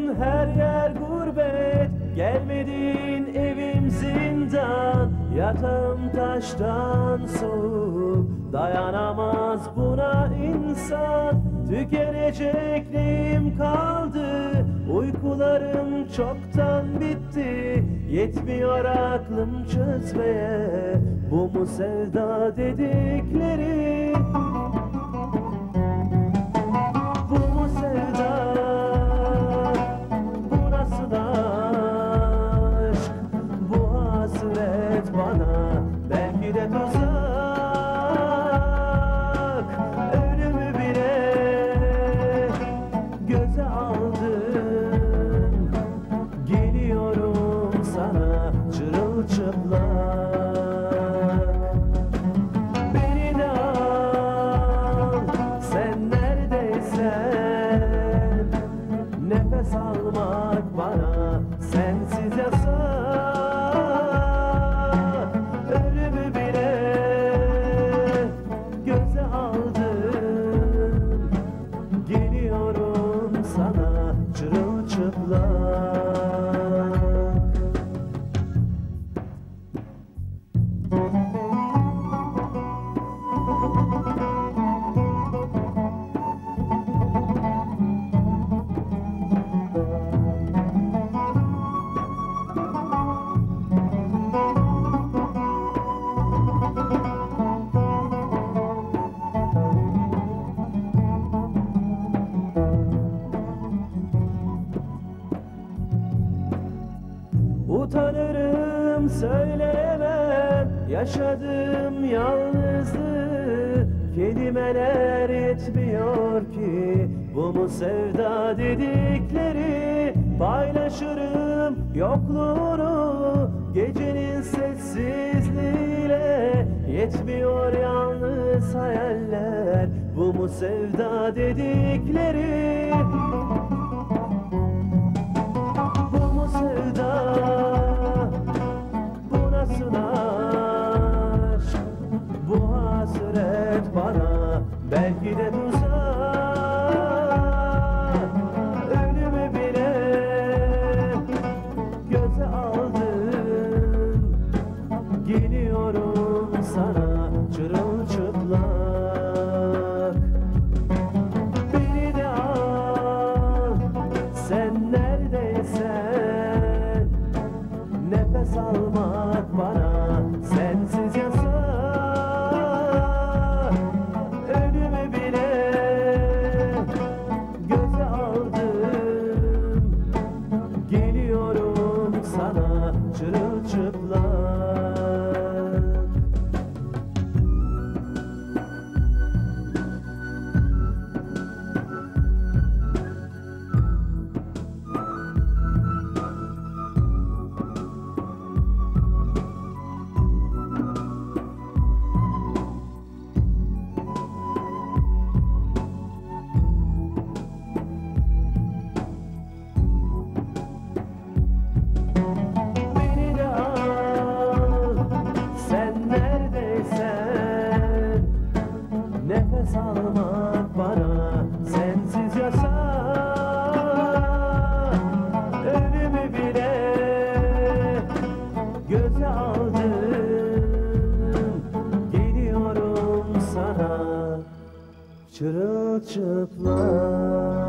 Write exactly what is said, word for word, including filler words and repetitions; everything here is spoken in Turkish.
her yer gurbet, gelmedin evim zindan. Yatağım taştan soğuk, dayanamaz buna insan. Tükenecek neyim kaldı, uykularım çoktan bitti. Yetmiyor aklım çözmeye bu mu sevda dedikleri. Bu mu sevda, bu nasıl aşk, bu hasret bana belki de tuzak. Ölümü bile göze aldım, geliyorum sana çırılçıplak. Beni de al, sen neredeysen, nefes almak bana sensiz yasak. Ölümü bile göze aldım, geliyorum sana çırılçıplak. Utanırım söyleyemem yaşadığım yalnızlığı. Kelimeler yetmiyor ki bu mu sevda dedikleri. Paylaşırım yokluğunu gecenin sessizliğiyle. Yetmiyor yalnız hayaller bu mu sevda dedikleri. Bu mu sevda, bu nasıl aşk, bu hasret bana belki de tuzak. Ölümü bile göze aldım, geliyorum sana çırılçıplak. Beni de al, sen neredeysen, nefes almak bana sensiz yasak. Ölümü bile göze aldım, geliyorum sana çırılçıplak. Beni de al, sen neredeysen, nefes almak bana sensiz yasak. Ölümü bile göze aldım, geliyorum sana çırılçıplak.